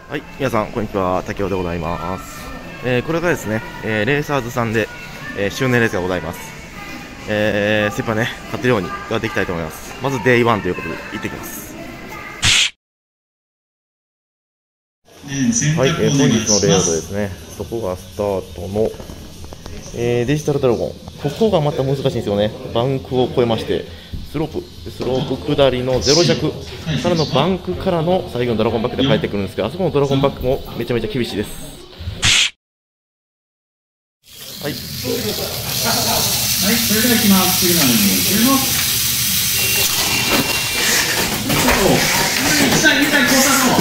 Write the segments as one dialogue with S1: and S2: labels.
S1: はい、皆さん、こんにちは。竹雄でございます。これがですね、レーサーズさんで、周年レースがございます。精一杯ね、勝てるように頑張っていきたいと思います。まず、デイ1ということで、行ってきます。はい、本日のレイアウトですね。そこがスタートの、デジタルドラゴン。ここがまた難しいんですよね。バンクを越えまして、スロープ下りの0弱からのバンクからの最後のドラゴンバックで帰ってくるんですけど、あそこのドラゴンバックもめちゃめちゃ厳しいです。はい、
S2: はい、それでは行きます。次のように注目。1対2対交差の。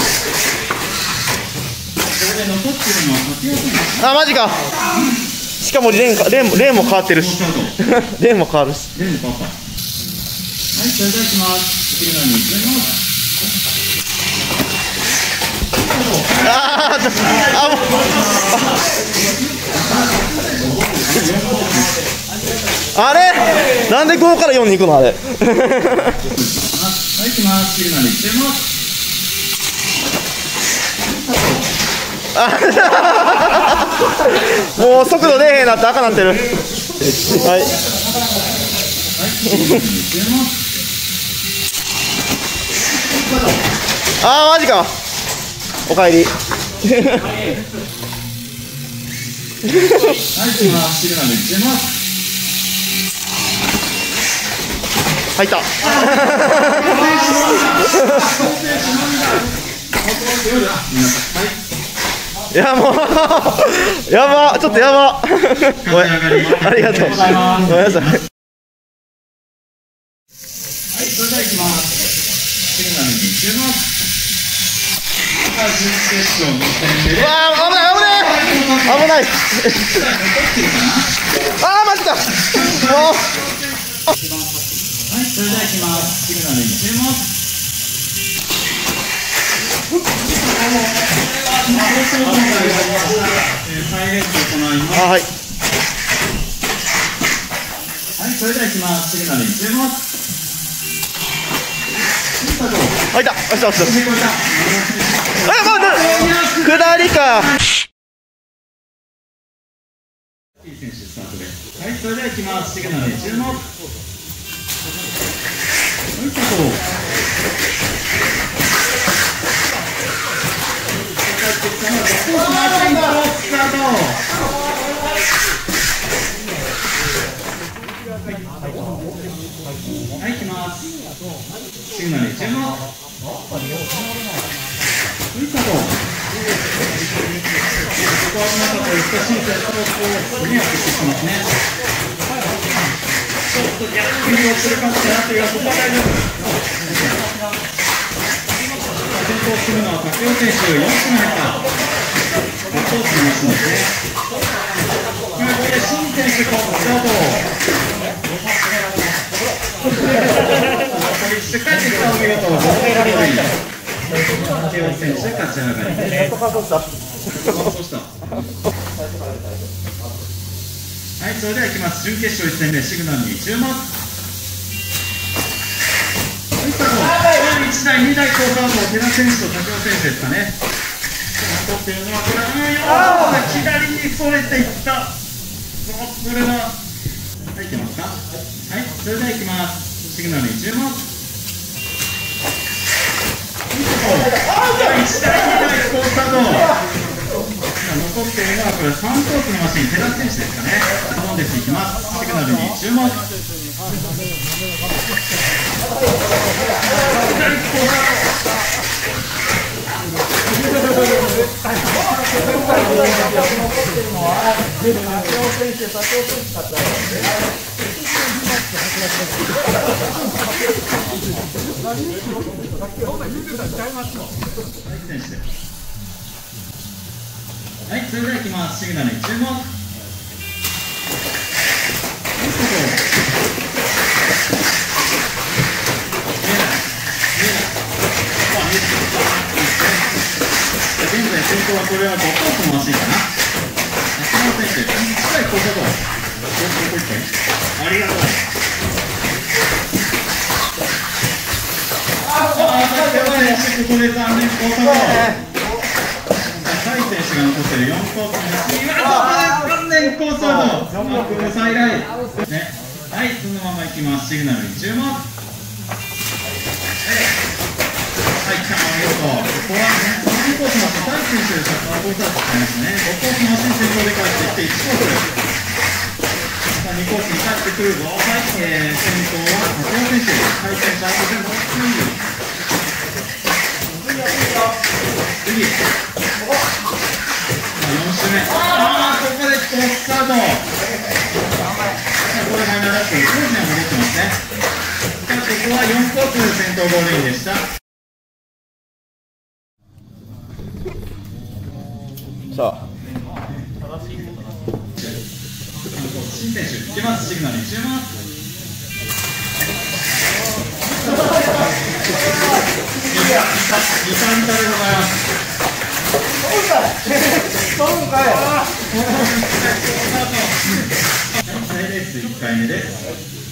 S2: これで残っているのは竹雄選手。
S1: あ、マジか。しかもレーンも変わってるしレーンも変わるし。
S2: レーンも変わった。はい、それでは行きます。次のように注目。
S1: あれなんで5から4に行くのあれはい、
S2: 行きます。次のように注目。
S1: もう速度出えへんなって赤なってる。はい。あー、マジか。おかえり。
S2: はい、行きます。次のように注目。
S1: 入った。いやもうやば、ちょっとやば。ごめん、ありがとう。ごめんなさい。はい、
S2: それでは行きます。次のように注目。準決勝2戦目で。
S1: うわー、危ない。あー、マジか。もう。
S2: はい、それでは行きます。次のように注目。再現と行います。
S1: あ、はい。
S2: はい、それでは行きます。次のように注目。
S1: 入った。よしよしよし。
S2: 成功した。
S1: 下りか。
S2: いい選手スタートです。はい、それでは行きます。次のように注目。はい、スタート。はい、行きます。次のように注目。はい、スタート。ここはなんか難しいセットをすねやってしますね。ちょっと逆に落ちるかもしれないというが、ここは大丈夫。先頭を進むのは竹雄選手、4分入った。先頭を進みますのでね。ここで新選手、スタート。しっかりとしたお見事。竹雄選手、勝ち上がりです。はい、それでは行きます。準決勝1戦目、シグナルに注目。1台、2台、交換の寺選手と竹雄選手ですかね。残っているのはこれ、左にそれていった。これは、はい、いけますか。はい、それでは行きます。シグナルに注目。1台、2台、交換の。残っているのはこれ3コースのマシン、寺選手ですかね。頼んでいきます。シグナルに注目。はい、それでは行きます。シグナルに注目。現在先頭はこれは5コースのマシンかな。中村選手、近い交差点。ありがとう。ここで残念交差点。 コースに走り、完全コースアウト。マークの再来。ね。はい、そのまま行きます。シグナルに注目。はい、キャンオンここはね、3コースの高い選手でサッカーコースアウト使いますね。5コースの走り先頭で返してきて1コース。2コースに帰ってくるぞ。はい、先頭は松尾選手。回転サイドでも次。4周目。ここでコースカード。ここでマイナーラップ、コースには戻ってますね。ここは4コース先頭ゴールインでした。
S1: さあ。
S2: 新選手、いきます。シグナルに注目。2三タでございます。再レース1回目です。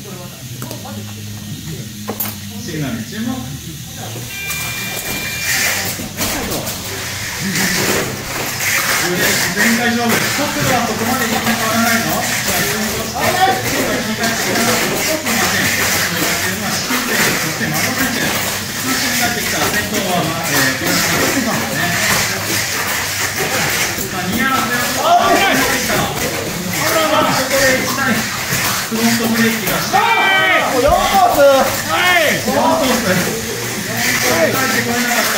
S2: シグナルに注目。前回勝負、速度はそこまで変わらないの？フロントブレーキがした。4コース。4コース。帰ってこれなかった。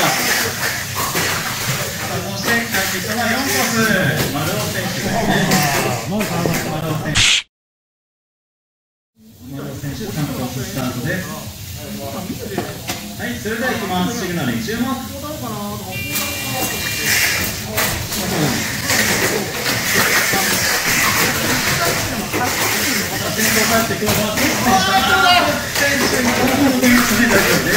S2: そして帰ってきたのは4コース。丸尾選手ですね。丸尾選手3コーススタートです。はい、それでは行きます。シグナルに注目。先頭帰ってくるのは選手に戻っていますね。大丈夫です。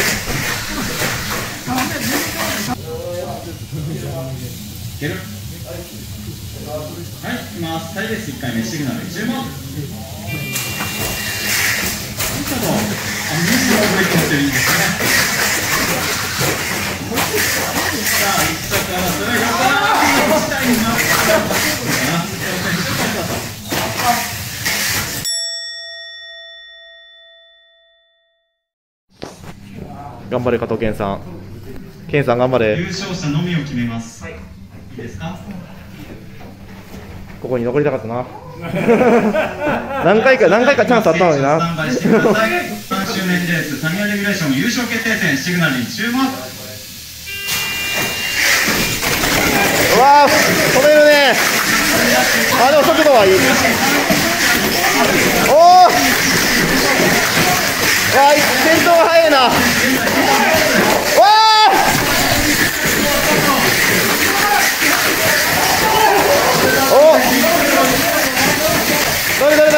S2: いける。はい、いきます。再レース1回目、シグナルに注目。ブレーキ持ってる、いいですね。さあ、1着争いは1対になった。
S1: 頑張れ加藤健さん。健さん頑張れ。
S2: 優勝者のみを決めます。はい。いいですか。
S1: ここに残りたかったな。何回かチャンスあったのにな。
S2: 3周年レースタミヤレギュレーション優勝決定戦シグナルに注目。
S1: うわー、止めるね。あ、でも速度はいい。おお。わあ、先頭が速いな。わあ。お。どれ。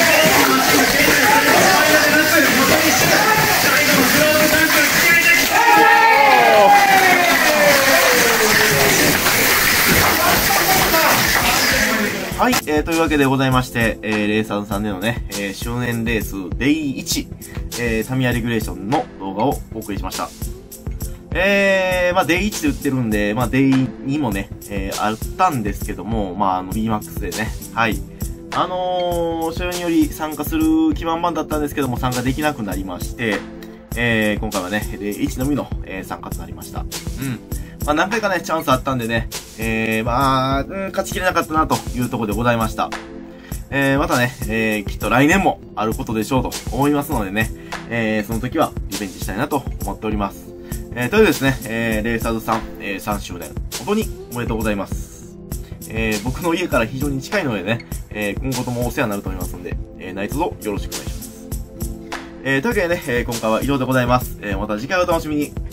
S1: はい、というわけでございまして、レーサーズさんでのね、周年レース Day1、タミヤレギュレーションの動画をお送りしました。まあ Day1 で売ってるんで、まあ Day2 もね、あったんですけども、まあBMAX でね、はい。所要により参加する基盤版だったんですけども、参加できなくなりまして、今回はね、Day1 のみの、参加となりました。うん。まあ何回かね、チャンスあったんでね、勝ちきれなかったなというところでございました。またね、きっと来年もあることでしょうと思いますのでね、その時はリベンジしたいなと思っております。というですね、レーサーズさん、3周年、本当におめでとうございます。僕の家から非常に近いのでね、今後ともお世話になると思いますので、何卒よろしくお願いします。というわけでね、今回は以上でございます。また次回お楽しみに。